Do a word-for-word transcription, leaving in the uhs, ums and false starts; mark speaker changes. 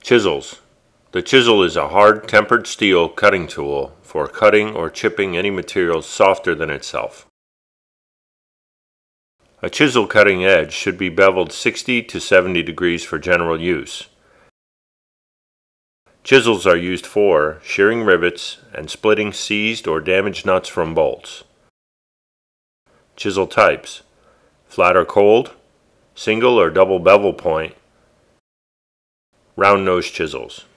Speaker 1: Chisels. The chisel is a hard, tempered steel cutting tool for cutting or chipping any material softer than itself. A chisel cutting edge should be beveled sixty to seventy degrees for general use. Chisels are used for shearing rivets and splitting seized or damaged nuts from bolts. Chisel types: flat or cold, single or double bevel point, round nose chisels.